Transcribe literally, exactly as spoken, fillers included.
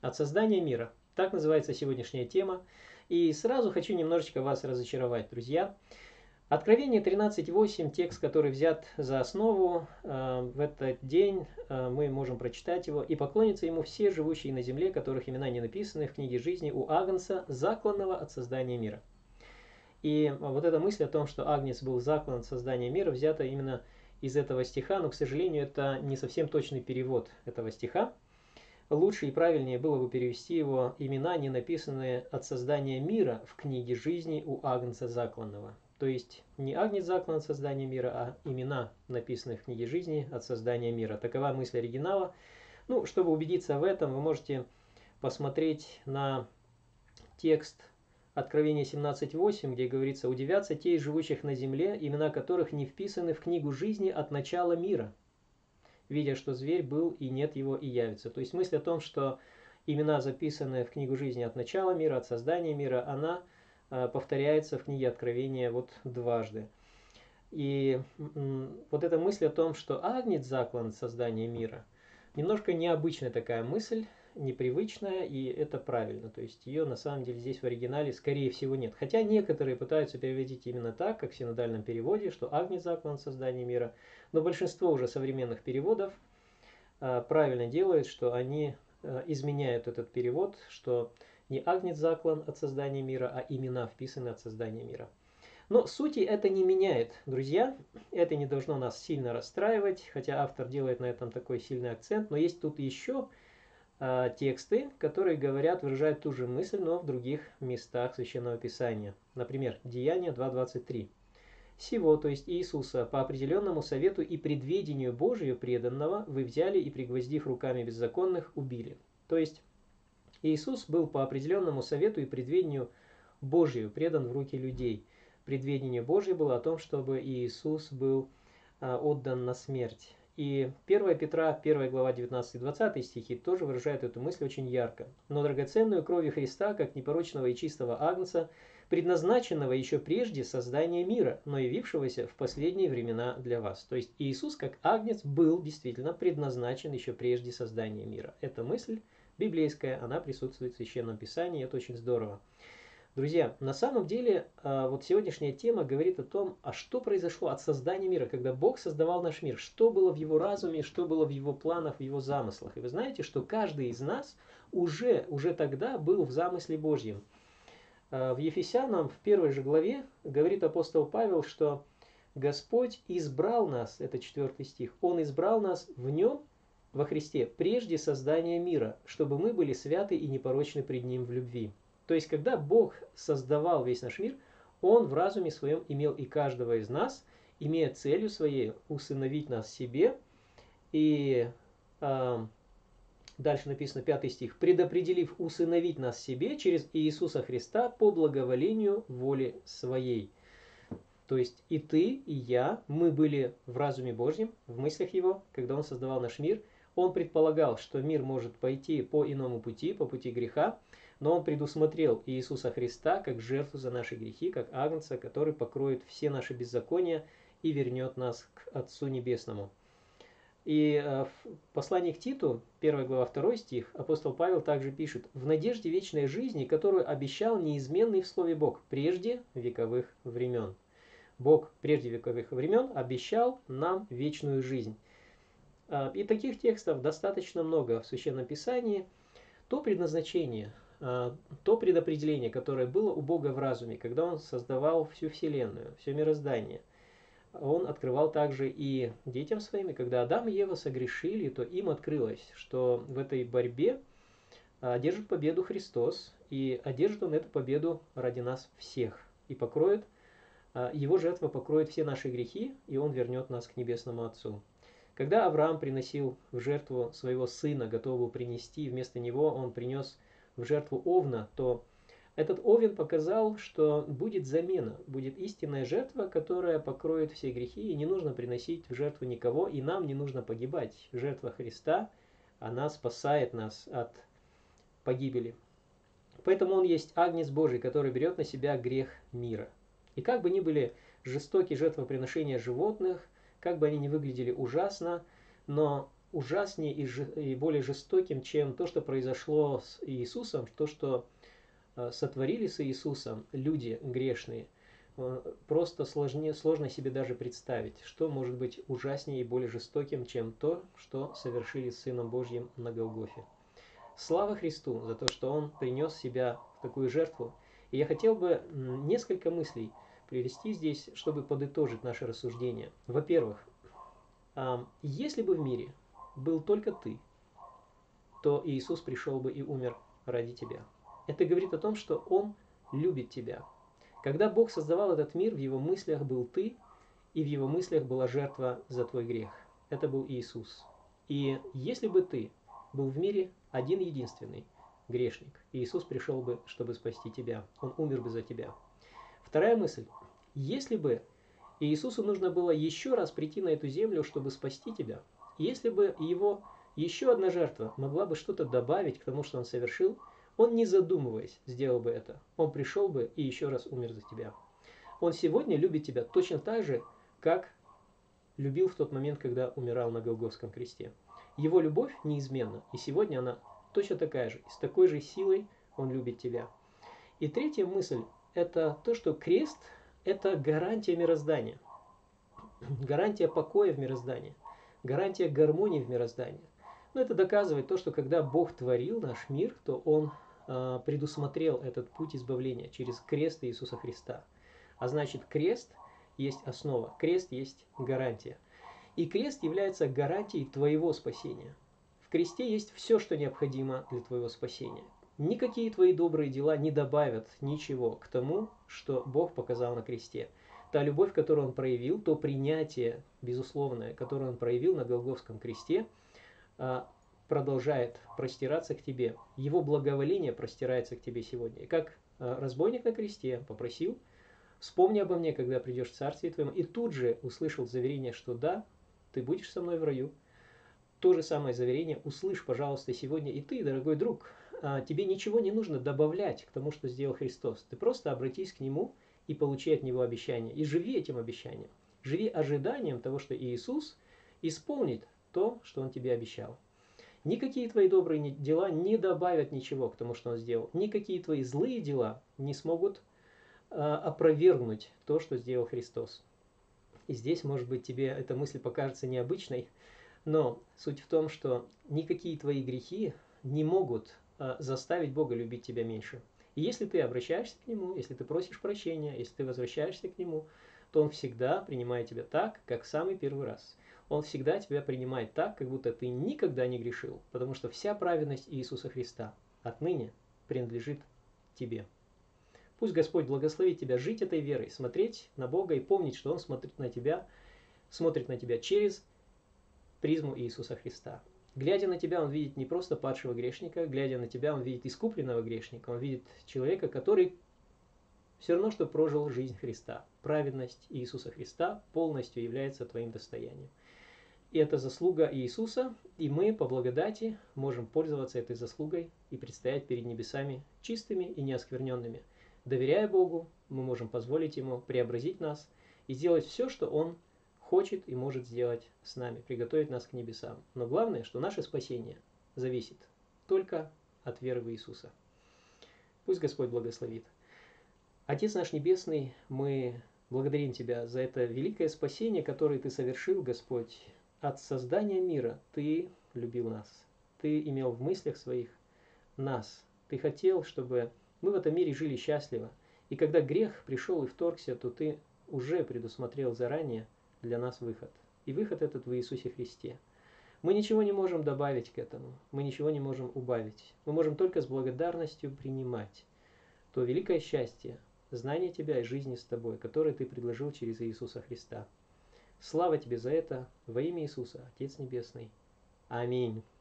от создания мира. Так называется сегодняшняя тема. И сразу хочу немножечко вас разочаровать, друзья. Откровение тринадцать восемь, текст, который взят за основу, э, в этот день э, мы можем прочитать его. «И поклонятся ему все живущие на земле, которых имена не написаны в книге жизни у Агнца, закланного от создания мира». И вот эта мысль о том, что Агнец был заклан от создания мира, взята именно из этого стиха, но, к сожалению, это не совсем точный перевод этого стиха. Лучше и правильнее было бы перевести его «имена, не написанные от создания мира в книге жизни у Агнца закланного». То есть не Агнец заклан от создания мира, а имена, написанные в книге жизни от создания мира. Такова мысль оригинала. Ну, чтобы убедиться в этом, вы можете посмотреть на текст Откровение семнадцать восемь, где говорится: «Удивятся те из живущих на земле, имена которых не вписаны в книгу жизни от начала мира, видя, что зверь был, и нет его, и явится». То есть мысль о том, что имена, записанные в книгу жизни от начала мира, от создания мира, она э, повторяется в книге Откровения вот дважды. И м, вот эта мысль о том, что Агнец заклан от создания мира, немножко необычная такая мысль, непривычная, и это правильно. То есть ее на самом деле здесь в оригинале скорее всего нет. Хотя некоторые пытаются переводить именно так, как в синодальном переводе, что Агнец заклан от создания мира. Но большинство уже современных переводов э, правильно делают, что они э, изменяют этот перевод, что не Агнец заклан от создания мира, а имена вписаны от создания мира. Но сути это не меняет, друзья. Это не должно нас сильно расстраивать, хотя автор делает на этом такой сильный акцент. Но есть тут еще э, тексты, которые говорят, выражают ту же мысль, но в других местах Священного Писания. Например, Деяния два двадцать три. «Сего, то есть Иисуса, по определенному совету и предведению Божию преданного, вы взяли и, пригвоздив руками беззаконных, убили». То есть Иисус был по определенному совету и предведению Божию предан в руки людей. Предведение Божье было о том, чтобы Иисус был а, отдан на смерть. И первое Петра, первая глава, девятнадцатый-двадцатый стихи тоже выражают эту мысль очень ярко. «Но драгоценную кровью Христа, как непорочного и чистого агнца, предназначенного еще прежде создания мира, но явившегося в последние времена для вас». То есть Иисус, как агнец, был действительно предназначен еще прежде создания мира. Эта мысль библейская, она присутствует в Священном Писании, это очень здорово. Друзья, на самом деле, вот сегодняшняя тема говорит о том, а что произошло от создания мира, когда Бог создавал наш мир, что было в Его разуме, что было в Его планах, в Его замыслах. И вы знаете, что каждый из нас уже, уже тогда был в замысле Божьем. В Ефесянам, в первой же главе, говорит апостол Павел, что Господь избрал нас, это четвертый стих, Он избрал нас в Нем, во Христе, прежде создания мира, чтобы мы были святы и непорочны пред Ним в любви. То есть, когда Бог создавал весь наш мир, Он в разуме своем имел и каждого из нас, имея целью своей усыновить нас себе. И э, дальше написано пятый стих. «Предопределив усыновить нас себе через Иисуса Христа по благоволению воли своей». То есть и ты, и я, мы были в разуме Божьем, в мыслях Его, когда Он создавал наш мир. Он предполагал, что мир может пойти по иному пути, по пути греха, но Он предусмотрел Иисуса Христа как жертву за наши грехи, как агнца, который покроет все наши беззакония и вернет нас к Отцу Небесному. И в послании к Титу, первая глава, второй стих, апостол Павел также пишет: «В надежде вечной жизни, которую обещал неизменный в Слове Бог прежде вековых времен». Бог прежде вековых времен обещал нам вечную жизнь. И таких текстов достаточно много в Священном Писании. То предназначение, то предопределение, которое было у Бога в разуме, когда Он создавал всю Вселенную, все мироздание, Он открывал также и детям своим. И когда Адам и Ева согрешили, то им открылось, что в этой борьбе одержит победу Христос, и одержит Он эту победу ради нас всех, и покроет, Его жертва покроет все наши грехи, и Он вернет нас к Небесному Отцу. Когда Авраам приносил в жертву своего сына, готов был принести, вместо него он принес в жертву овна, то этот овен показал, что будет замена, будет истинная жертва, которая покроет все грехи, и не нужно приносить в жертву никого, и нам не нужно погибать. Жертва Христа, она спасает нас от погибели. Поэтому Он есть Агнец Божий, который берет на себя грех мира. И как бы ни были жестокие жертвоприношения животных, как бы они ни выглядели ужасно, но ужаснее и, ж, и более жестоким, чем то, что произошло с Иисусом, то, что э, сотворили с Иисусом люди грешные. Э, просто сложнее, сложно себе даже представить, что может быть ужаснее и более жестоким, чем то, что совершили с Сыном Божьим на Голгофе. Слава Христу за то, что Он принес себя в такую жертву. И я хотел бы несколько мыслей привести здесь, чтобы подытожить наше рассуждение. Во-первых, если бы в мире был только ты, то Иисус пришел бы и умер ради тебя. Это говорит о том, что Он любит тебя. Когда Бог создавал этот мир, в Его мыслях был ты, и в Его мыслях была жертва за твой грех. Это был Иисус. И если бы ты был в мире один единственный грешник, Иисус пришел бы, чтобы спасти тебя. Он умер бы за тебя. Вторая мысль. Если бы Иисусу нужно было еще раз прийти на эту землю, чтобы спасти тебя, если бы Его еще одна жертва могла бы что-то добавить к тому, что Он совершил, Он, не задумываясь, сделал бы это. Он пришел бы и еще раз умер за тебя. Он сегодня любит тебя точно так же, как любил в тот момент, когда умирал на Голгофском кресте. Его любовь неизменна, и сегодня она точно такая же. И с такой же силой Он любит тебя. И третья мысль – это то, что крест – это гарантия мироздания. Гарантия покоя в мироздании. Гарантия гармонии в мироздании. Но это доказывает то, что когда Бог творил наш мир, то Он э, предусмотрел этот путь избавления через крест Иисуса Христа. А значит, крест есть основа, крест есть гарантия. И крест является гарантией твоего спасения. В кресте есть все, что необходимо для твоего спасения. Никакие твои добрые дела не добавят ничего к тому, что Бог показал на кресте. Та любовь, которую Он проявил, то принятие безусловное, которое Он проявил на Голгофском кресте, продолжает простираться к тебе. Его благоволение простирается к тебе сегодня. И как разбойник на кресте попросил: вспомни обо мне, когда придешь в Царствие Твоем, и тут же услышал заверение, что да, ты будешь со мной в раю. То же самое заверение услышь, пожалуйста, сегодня и ты, дорогой друг. Тебе ничего не нужно добавлять к тому, что сделал Христос. Ты просто обратись к Нему и получи от Него обещание. И живи этим обещанием. Живи ожиданием того, что Иисус исполнит то, что Он тебе обещал. Никакие твои добрые дела не добавят ничего к тому, что Он сделал. Никакие твои злые дела не смогут э, опровергнуть то, что сделал Христос. И здесь, может быть, тебе эта мысль покажется необычной, но суть в том, что никакие твои грехи не могут э, заставить Бога любить тебя меньше. И если ты обращаешься к Нему, если ты просишь прощения, если ты возвращаешься к Нему, то Он всегда принимает тебя так, как в самый первый раз. Он всегда тебя принимает так, как будто ты никогда не грешил, потому что вся праведность Иисуса Христа отныне принадлежит тебе. Пусть Господь благословит тебя жить этой верой, смотреть на Бога и помнить, что Он смотрит на тебя, смотрит на тебя через призму Иисуса Христа. Глядя на тебя, Он видит не просто падшего грешника, глядя на тебя, Он видит искупленного грешника, Он видит человека, который все равно, что прожил жизнь Христа. Праведность Иисуса Христа полностью является твоим достоянием. И это заслуга Иисуса, и мы по благодати можем пользоваться этой заслугой и предстоять перед небесами чистыми и неоскверненными. Доверяя Богу, мы можем позволить Ему преобразить нас и сделать все, что Он хочет и может сделать с нами, приготовить нас к небесам. Но главное, что наше спасение зависит только от веры в Иисуса. Пусть Господь благословит. Отец наш Небесный, мы благодарим Тебя за это великое спасение, которое Ты совершил, Господь. От создания мира Ты любил нас. Ты имел в мыслях своих нас. Ты хотел, чтобы мы в этом мире жили счастливо. И когда грех пришел и вторгся, то Ты уже предусмотрел заранее для нас выход. И выход этот в Иисусе Христе. Мы ничего не можем добавить к этому. Мы ничего не можем убавить. Мы можем только с благодарностью принимать то великое счастье, знание Тебя и жизни с Тобой, которое Ты предложил через Иисуса Христа. Слава Тебе за это во имя Иисуса, Отец Небесный. Аминь.